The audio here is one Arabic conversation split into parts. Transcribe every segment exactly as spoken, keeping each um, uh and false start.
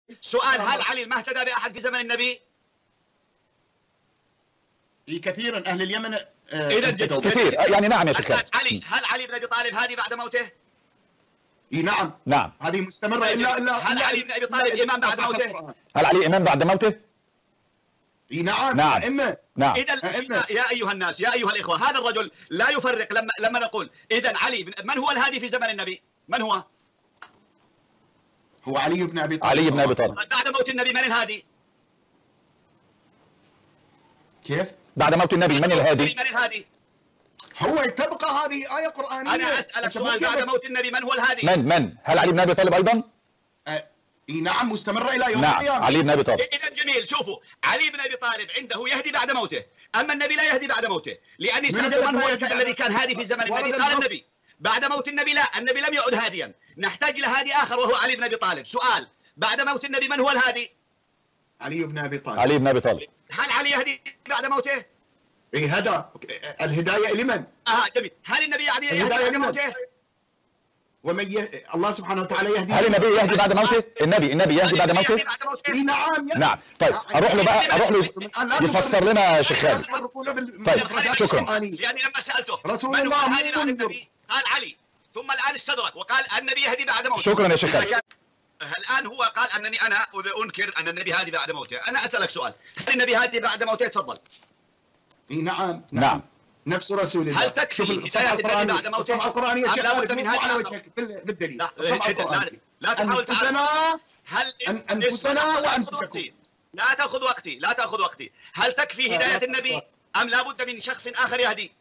سؤال: هل علي ما اهتدى بأحد في زمن النبي؟ كثيرا أهل اليمن إذا كثير يعني. نعم يا شيخ علي، هل علي بن أبي طالب هادي بعد موته؟ اي نعم نعم. هذه مستمرة. إلا إلا هل علي بن أبي طالب إمام بعد موته؟ هل علي إمام بعد موته؟ اي نعم نعم أئمة. نعم. إذا يا أيها الناس، يا أيها الإخوة، هذا الرجل لا يفرق. لما لما نقول إذا علي، من هو الهادي في زمن النبي؟ من هو؟ هو علي بن أبي طالب. علي بن أبي طالب. بعد موت النبي من الهادي؟ كيف؟ بعد موت النبي من الهادي؟ من الهادي؟ هو تبقى هذه آية قرآنية. أنا أسألك سؤال: بعد موت النبي من هو الهادي؟ من من؟ هل علي بن أبي طالب أيضا؟ أه اي نعم مستمرة إلى يوم نعم. القيامة. علي بن أبي طالب. إذا جميل. شوفوا، علي بن أبي طالب عنده يهدي بعد موته، أما النبي لا يهدي بعد موته، لأني سألت من هو الذي كان هادي في زمن النبي؟ قال النبي. بعد موت النبي لا، النبي لم يعد هاديا، نحتاج إلى هادي آخر وهو علي بن أبي طالب. سؤال: بعد موت النبي من هو الهادي؟ علي بن أبي طالب. علي بن أبي طالب. هل علي يهدي بعد موته؟ اي هدى. الهداية لمن؟ اه جميل. هل النبي يهدي بعد موته؟ ومن يه... الله سبحانه وتعالى يهدي. هل النبي يهدي بعد موته؟ النبي النبي يهدي بعد موته؟ اي نعم. نعم. طيب اروح له بقى، اروح له يفسر لنا يا شيخ خالد. طيب شكرا. لاني لما سالته رسول الله الهادي بعد النبي قال علي، ثم الان استدرك وقال النبي يهدي بعد موته. شكرا يا شيخ خالد. الان هو قال انني انا انكر ان النبي هادي بعد موته. انا اسالك سؤال: هل النبي هادي بعد موته؟ تفضل. اي نعم نعم نفس رسول الله. هل تكفي هداية النبي بعد موته؟ الصفحة القرآنية أم لابد من هذه على وجهك بالدليل. لا الصفحة لا, القرآنية. لا تحاول أنفسنا هل أنفسنا وأنفسكم. لا تأخذ وقتي، لا تأخذ وقتي. هل تكفي هداية النبي أم لابد من شخص آخر يهدي؟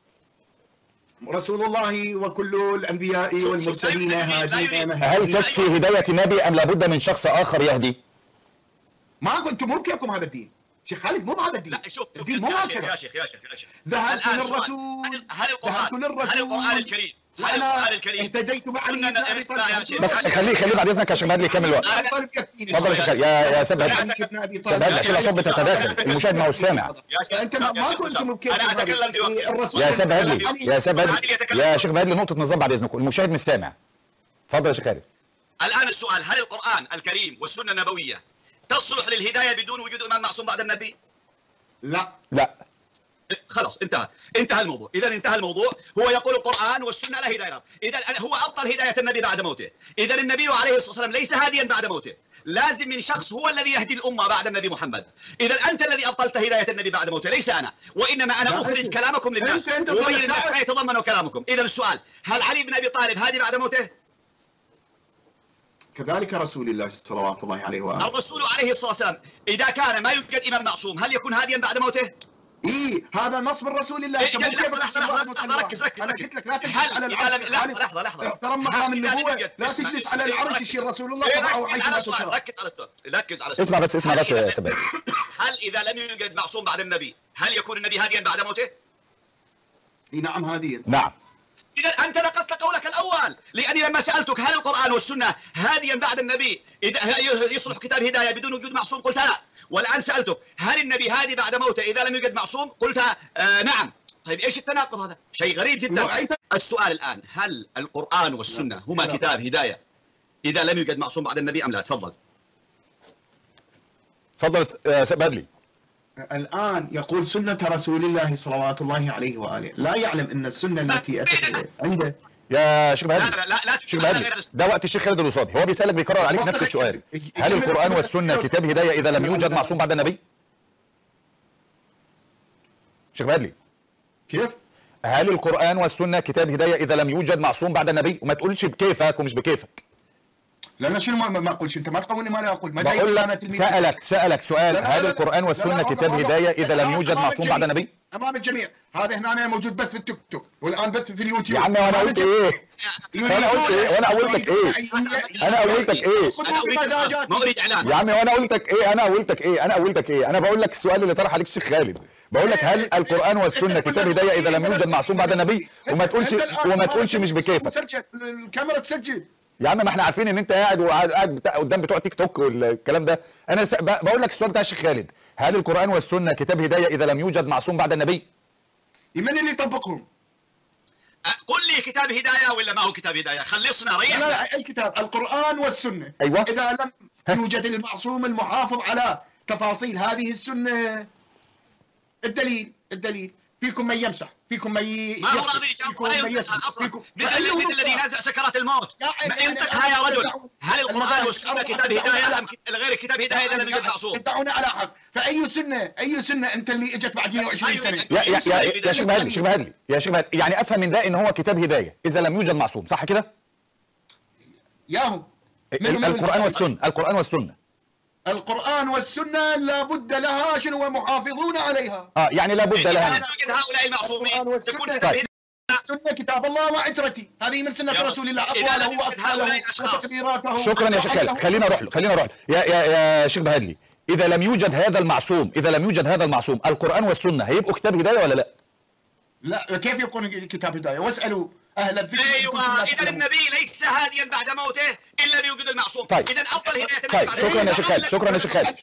رسول الله وكل الأنبياء والمرسلين هادين. هل تكفي هداية النبي أم لابد من شخص آخر يهدي؟ ما كنتم مو بكيفكم هذا الدين. شيخ خالد مو بهذا الدين. لا شوف شوف الدين مو هكذا. يا شيخ يا شيخ يا شيخ ذهبت للرسول. هل القرآن هل القرآن الكريم هل أنا القرآن الكريم اهتديت معي. بس خليه خليه بعد إذنك عشان هادي يكمل الوقت. تفضل يا شيخ خالد. يا يا سيد هادي. سيد هادي عشان الأصوات بتتداخل، المشاهد ما هو سامع. أنت ما كنتم بكيفكم. أنا أتكلم دلوقتي. يا سيد هادي يا سيد هادي يا شيخ هادي نقطة نظام بعد إذنكم، المشاهد مش سامع. اتفضل يا شيخ خالد. الآن السؤال: هل القرآن الكريم والسنة النبوية تصلح للهداية بدون وجود إمام معصوم بعد النبي؟ لا لا خلاص انتهى انتهى الموضوع. اذا انتهى الموضوع. هو يقول القرآن والسنة لا هداية. اذا هو ابطل هداية النبي بعد موته. اذا النبي عليه الصلاة والسلام ليس هاديا بعد موته، لازم من شخص هو الذي يهدي الامة بعد النبي محمد. اذا انت الذي ابطلت هداية النبي بعد موته، ليس انا، وانما انا اخرج كلامكم للناس وابين الناس ما يتضمن كلامكم. اذا السؤال: هل علي بن ابي طالب هادي بعد موته؟ كذلك رسول الله صلوات الله عليه وآله. الرسول عليه الصلاة والسلام إذا كان ما يوجد إمام معصوم هل يكون هاديا بعد موته؟ اي هذا نص من رسول الله. إيه لحظة لحظة لحظة ركز ركز. انا قلت لك لا تجلس على العرش. لحظة لحظة لحظة احترم مقام النبوة. لا تجلس على العرش يشير رسول الله تبعه حيثما تشاء. ركز على السؤال، ركز على السؤال. اسمع بس اسمع بس يا سبايك. هل إذا لم يوجد معصوم بعد النبي هل يكون النبي هاديا بعد موته؟ اي نعم هاديا. نعم. إذا أنت نقضت قولك الأول، لأني لما سألتك هل القرآن والسنة هاديا بعد النبي إذا يصلح كتاب هداية بدون وجود معصوم قلت لا، والآن سألتك هل النبي هادي بعد موته إذا لم يوجد معصوم قلت آه نعم. طيب إيش التناقض هذا؟ شيء غريب جدا. السؤال الآن: هل القرآن والسنة هما كتاب هداية إذا لم يوجد معصوم بعد النبي أم لا؟ تفضل. تفضل يا سيد بدلي. الآن يقول سنة رسول الله صلوات الله عليه وآله، لا يعلم أن السنة التي أتت عنده. يا شيخ بدلي لا لا لا, لا شيخ بدلي ده وقت الشيخ خالد الوصابي، هو بيسألك بيكرر عليك نفس السؤال: هل القرآن والسنة كتاب هداية إذا لم يوجد معصوم بعد النبي؟ شيخ بدلي كيف؟ هل القرآن والسنة كتاب هداية إذا لم يوجد معصوم بعد النبي؟ وما تقولش بكيفك ومش بكيفك. لا لا شنو ما ما اقولش، انت ما تقولني ما لا اقول. ما بقول لك سألك سألك سؤال: هل القرآن والسنة كتاب هداية إذا لم يوجد معصوم بعد النبي؟ امام الجميع. هذا هنا موجود بث في التيك توك والان بث في اليوتيوب. يا عمي وانا قلت ايه؟ انا قلت ايه؟ وانا قلتك ايه؟ انا قلتك ايه؟ ما اريد اعلان يا عمي وانا قلتك ايه؟ انا قلتك ايه؟ انا قلتك ايه؟ انا بقول لك السؤال اللي طرح عليك الشيخ خالد، بقول لك هل القرآن والسنة كتاب هداية إذا لم يوجد معصوم بعد النبي؟ وما تقولش وما تقولش مش بكيفك. سجل الكاميرا تسجل يا عم ما احنا عارفين ان انت قاعد وقاعد بتاع قدام بتوع تيك توك والكلام ده. انا بقول لك السؤال بتاع الشيخ خالد: هل القرآن والسنة كتاب هداية إذا لم يوجد معصوم بعد النبي؟ من اللي يطبقهم؟ قل لي كتاب هداية ولا ما هو كتاب هداية؟ خلصنا ريحنا. لا لا اي كتاب، القرآن والسنة. ايوه. اذا لم يوجد المعصوم المحافظ على تفاصيل هذه السنة. الدليل الدليل فيكم من يمسح، فيكم من ي... ما هو راضي يجاوب ولا ينطقها اصلا، مثل الذي نازع سكرات الموت. انطقها يا رجل. هل القرآن والسنة كتاب هداية ام غير كتاب هداية اذا لم يوجد معصوم؟ دعونا على حق. فاي سنة اي سنة انت اللي اجت بعد مئة وعشرين سنة؟ يا يا يا, يا شيخ مهدي شيخ مهدي يا شيخ مهدي يعني افهم من ده ان هو كتاب هداية اذا لم يوجد معصوم، صح كده؟ ياهو القرآن والسنة القرآن والسنة القرآن والسنة لابد لها شنو محافظون عليها. اه يعني لابد لها. لا يوجد هؤلاء المعصومين تكون طيب. السنة كتاب الله وعترتي، هذه من سنة رسول الله، أقواله وأفعاله وتكبيراته. شكرا يا شيخ خالد، خلينا نروح له خلينا نروح له يا يا يا شيخ بهادلي، إذا لم يوجد هذا المعصوم إذا لم يوجد هذا المعصوم القرآن والسنة هيبقوا كتاب هداية ولا لا؟ لا كيف يكون كتاب هداية؟ واسألوا أهل الذكر. ايوه اذا النبي ليس هاديا بعد موته الا بيوجد المعصوم. طيب اذا افضل هداية طيب شكرا يا شيخ خالد، شكرا يا شيخ خالد.